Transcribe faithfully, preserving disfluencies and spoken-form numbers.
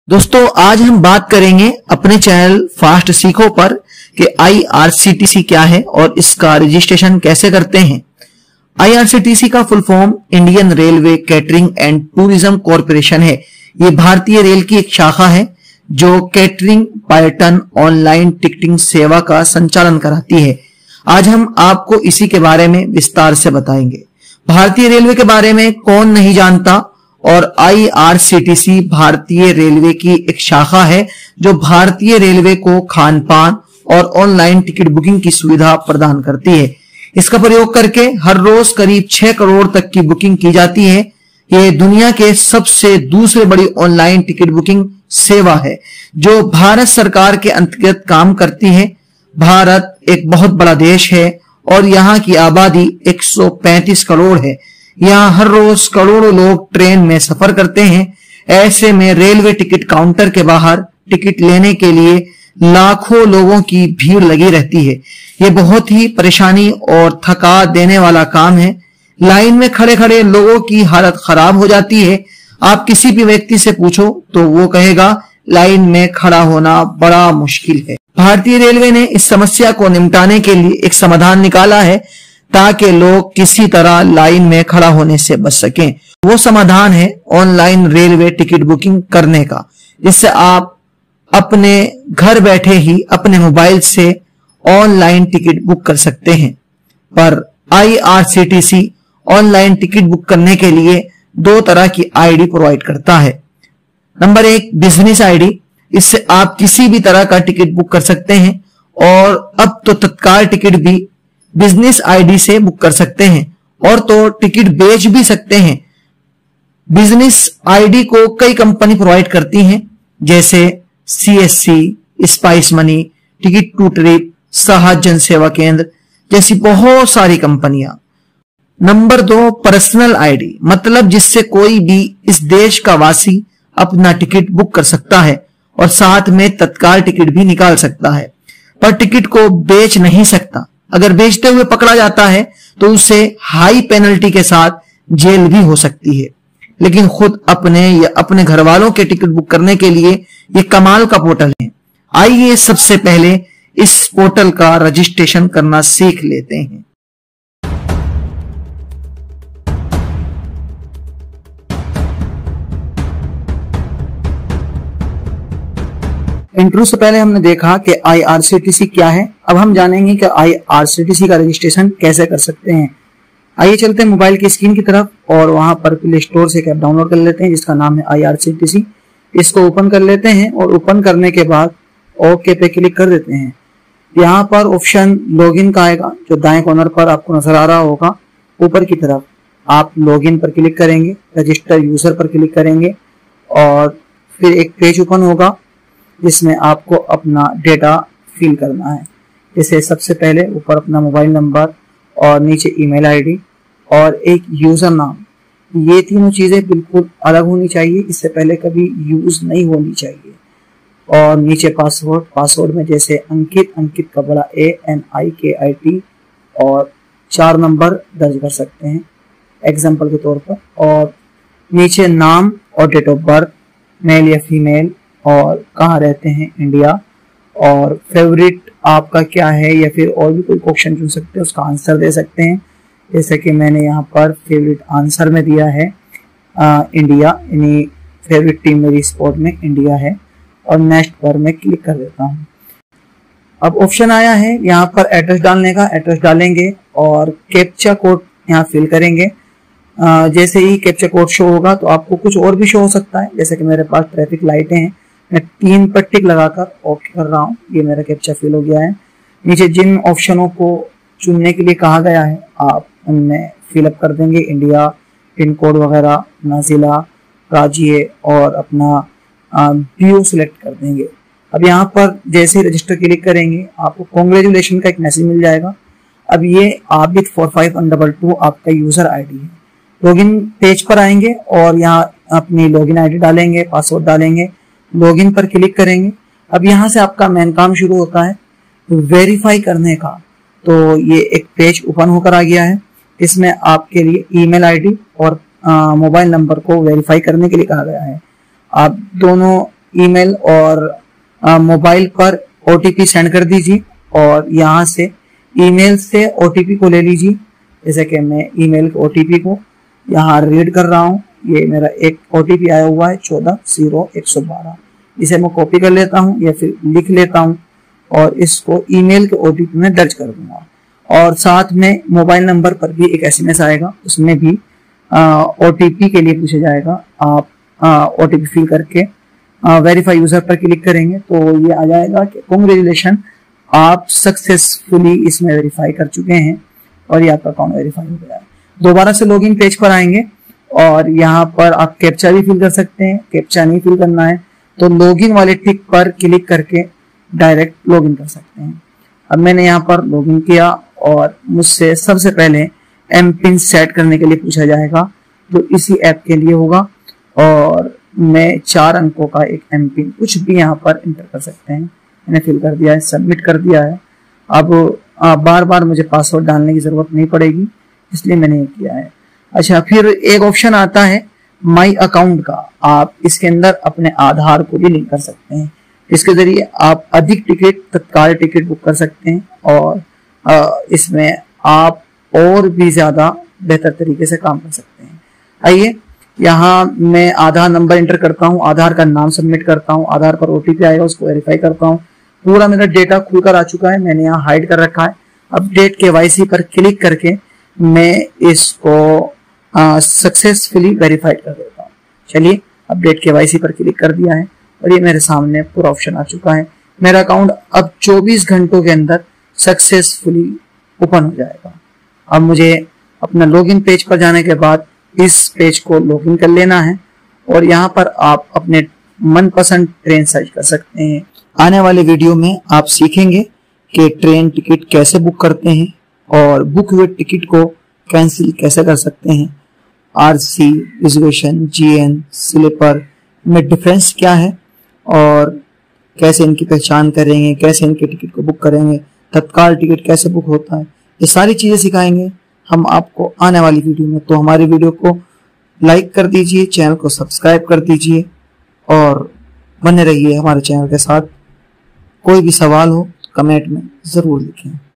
दोस्तों आज हम बात करेंगे अपने चैनल फास्ट सीखो पर कि आई आर सी टी सी क्या है और इसका रजिस्ट्रेशन कैसे करते हैं। आई आर सी टी सी का full form Indian railway catering and tourism corporation है। ये भारतीय रेल की एक शाखा है जो कैटरिंग, पर्यटन, ऑनलाइन टिकटिंग सेवा का संचालन कराती है। आज हम आपको इसी के बारे में विस्तार से बताएंगे। भारतीय रेलवे के बारे में कौन नहीं जानता, और आई आर सी टी सी भारतीय रेलवे की एक शाखा है जो भारतीय रेलवे को खान पान और ऑनलाइन टिकट बुकिंग की सुविधा प्रदान करती है। इसका प्रयोग करके हर रोज करीब छह करोड़ तक की बुकिंग की जाती है। ये दुनिया के सबसे दूसरे बड़ी ऑनलाइन टिकट बुकिंग सेवा है जो भारत सरकार के अंतर्गत काम करती है। भारत एक बहुत बड़ा देश है और यहाँ की आबादी एक सौ पैंतीस करोड़ है। यहाँ हर रोज करोड़ों लोग ट्रेन में सफर करते हैं। ऐसे में रेलवे टिकट काउंटर के बाहर टिकट लेने के लिए लाखों लोगों की भीड़ लगी रहती है। ये बहुत ही परेशानी और थका देने वाला काम है। लाइन में खड़े खड़े लोगों की हालत खराब हो जाती है। आप किसी भी व्यक्ति से पूछो तो वो कहेगा लाइन में खड़ा होना बड़ा मुश्किल है। भारतीय रेलवे ने इस समस्या को निपटाने के लिए एक समाधान निकाला है ताकि लोग किसी तरह लाइन में खड़ा होने से बच सकें। वो समाधान है ऑनलाइन रेलवे टिकट बुकिंग करने का, जिससे आप अपने घर बैठे ही अपने मोबाइल से ऑनलाइन टिकट बुक कर सकते हैं। पर I R C T C online ticket book करने के लिए दो तरह की आईडी प्रोवाइड करता है। नंबर एक, बिजनेस आईडी। इससे आप किसी भी तरह का टिकट बुक कर सकते हैं और अब तो तत्काल टिकट भी बिजनेस आईडी से बुक कर सकते हैं और तो टिकट बेच भी सकते हैं। बिजनेस आईडी को कई कंपनी प्रोवाइड करती हैं जैसे C S C, spice money, ticket to trip, Sahas Jan सेवा केंद्र जैसी बहुत सारी कंपनियां। नंबर दो, पर्सनल आईडी, मतलब जिससे कोई भी इस देश का वासी अपना टिकट बुक कर सकता है और साथ में तत्काल टिकट भी निकाल सकता है, पर टिकट को बेच नहीं सकता। अगर बेचते हुए पकड़ा जाता है तो उसे हाई पेनल्टी के साथ जेल भी हो सकती है। लेकिन खुद अपने या अपने घर वालों के टिकट बुक करने के लिए ये कमाल का पोर्टल है। आइए सबसे पहले इस पोर्टल का रजिस्ट्रेशन करना सीख लेते हैं। इंट्रो से पहले हमने देखा कि आई आर सी टी सी क्या है। अब हम जानेंगे कि आई आर सी टी सी का रजिस्ट्रेशन कैसे कर सकते हैं। आइए चलते हैं मोबाइल की स्क्रीन की तरफ और वहां पर प्ले स्टोर से एक ऐप डाउनलोड कर लेते हैं जिसका नाम है आई आर सी टी सी। इसको ओपन कर लेते हैं और ओपन करने के बाद ओके पे क्लिक कर देते हैं। यहाँ पर ऑप्शन लॉगिन का आएगा जो दाएं कॉर्नर पर आपको नजर आ रहा होगा। ऊपर की तरफ आप लॉगिन पर क्लिक करेंगे, रजिस्टर यूजर पर क्लिक करेंगे और फिर एक पेज ओपन होगा जिसमें आपको अपना डेटा फिल करना है। जैसे सबसे पहले ऊपर अपना मोबाइल नंबर और नीचे ईमेल आईडी और एक यूजर नाम। ये तीनों चीजें बिल्कुल अलग होनी चाहिए, इससे पहले कभी यूज नहीं होनी चाहिए। और नीचे पासवर्ड, पासवर्ड में जैसे अंकित, अंकित का बड़ा ए एन आई के आई टी और चार नंबर दर्ज कर सकते हैं एग्जाम्पल के तौर पर। और नीचे नाम और डेट ऑफ बर्थ, मेल या फीमेल, और कहाँ रहते हैं, इंडिया, और फेवरेट आपका क्या है या फिर और भी कोई क्वेश्चन चुन सकते हैं, उसका आंसर दे सकते हैं। जैसे कि मैंने यहाँ पर फेवरेट आंसर में दिया है आ, इंडिया, यानी फेवरेट टीम मेरी स्पोर्ट में इंडिया है और नेक्स्ट पर मैं क्लिक कर देता हूँ। अब ऑप्शन आया है यहाँ पर एड्रेस डालने का। एड्रेस डालेंगे और कैप्चा कोड यहाँ फिल करेंगे। आ, जैसे ही कैप्चा कोड शो होगा तो आपको कुछ और भी शो हो सकता है। जैसे कि मेरे पास ट्रैफिक लाइटें हैं, मैं तीन पर टिक लगाकर ओके कर रहा हूँ। ये मेरा कैप्चा फिल हो गया है। नीचे जिन ऑप्शनों को चुनने के लिए कहा गया है आप उनमें फिलअप कर देंगे। इंडिया, पिन कोड वगैरह, अपना जिला, राज्य और अपना व्यू सिलेक्ट कर देंगे। अब यहाँ पर जैसे रजिस्टर क्लिक करेंगे आपको कॉन्ग्रेचुलेशन का एक मैसेज मिल जाएगा। अब ये Abid four five one double two आपका यूजर आईडी है। लॉगिन पेज पर आएंगे और यहाँ अपनी लॉगिन आईडी डालेंगे, पासवर्ड डालेंगे, लॉगिन पर क्लिक करेंगे। अब यहाँ से आपका मेन काम शुरू होता है वेरीफाई करने का। तो ये एक पेज ओपन होकर आ गया है। इसमें आपके लिए ईमेल आईडी और मोबाइल नंबर को वेरीफाई करने के लिए कहा गया है। आप दोनों ईमेल और मोबाइल पर ओटीपी सेंड कर दीजिए और यहाँ से ईमेल से ओटीपी को ले लीजिए। जैसे कि मैं ईमेल के ओटीपी को यहाँ रीड कर रहा हूँ। ये मेरा एक ओटीपी आया हुआ है चौदह जीरो एक सौ बारह। इसे मैं कॉपी कर लेता हूँ या फिर लिख लेता हूँ और इसको ईमेल के ओटीपी में दर्ज कर दूंगा। और साथ में मोबाइल नंबर पर भी एक एसएमएस आएगा, उसमें भी ओटीपी के लिए पूछा जाएगा। आप ओटीपी फिल करके वेरीफाई यूजर पर क्लिक करेंगे तो ये आ जाएगा कि कांग्रेचुलेशन, आप सक्सेसफुली इसमें वेरीफाई कर चुके हैं और ये आपका अकाउंट वेरीफाई हो गया है। दोबारा से लॉगिन पेज पर आएंगे और यहाँ पर आप कैप्चा भी फिल कर सकते हैं। कैप्चा नहीं फिल करना है तो लॉगिन वाले टिक पर क्लिक करके डायरेक्ट लॉगिन कर सकते हैं। अब मैंने यहाँ पर लॉगिन किया और मुझसे सबसे पहले एम पिन सेट करने के लिए पूछा जाएगा जो इसी ऐप के लिए होगा और मैं चार अंकों का एक एम पिन कुछ भी यहाँ पर इंटर कर सकते हैं। मैंने फिल कर दिया है, सबमिट कर दिया है। अब बार बार मुझे पासवर्ड डालने की जरूरत नहीं पड़ेगी, इसलिए मैंने ये किया है। अच्छा, फिर एक ऑप्शन आता है माई अकाउंट का। आप इसके अंदर अपने आधार को भी लिंक कर सकते हैं। इसके जरिए आप अधिक टिकट, तत्काल टिकट बुक कर सकते हैं और इसमें आप और भी ज्यादा बेहतर तरीके से काम कर सकते हैं। आइए, यहाँ मैं आधार नंबर इंटर करता हूँ, आधार का नाम सबमिट करता हूँ, आधार पर ओटीपी आएगा उसको वेरीफाई करता हूँ। पूरा मेरा डेटा खुलकर आ चुका है, मैंने यहाँ हाइड कर रखा है। अपडेट केवाईसी पर क्लिक करके मैं इसको सक्सेसफुली वेरीफाइड कर देता हूँ। चलिए, अपडेट केवाईसी पर क्लिक कर दिया है और ये मेरे सामने पूरा ऑप्शन आ चुका है। मेरा अकाउंट अब चौबीस घंटों के अंदर सक्सेसफुली ओपन हो जाएगा। अब मुझे अपना लॉगिन पेज पर जाने के बाद इस पेज को लॉगिन कर लेना है और यहाँ पर आप अपने मनपसंद ट्रेन सर्च कर सकते हैं। आने वाले वीडियो में आप सीखेंगे कि ट्रेन टिकट कैसे बुक करते हैं और बुक हुए टिकट को कैंसिल कैसे कर सकते हैं। आरसी, रिजर्वेशन, जीएन, स्लीपर में डिफरेंस क्या है और कैसे इनकी पहचान करेंगे, कैसे इनके टिकट को बुक करेंगे, तत्काल टिकट कैसे बुक होता है, ये सारी चीजें सिखाएंगे हम आपको आने वाली वीडियो में। तो हमारी वीडियो को लाइक कर दीजिए, चैनल को सब्सक्राइब कर दीजिए और बने रहिए हमारे चैनल के साथ। कोई भी सवाल हो कमेंट में जरूर लिखें।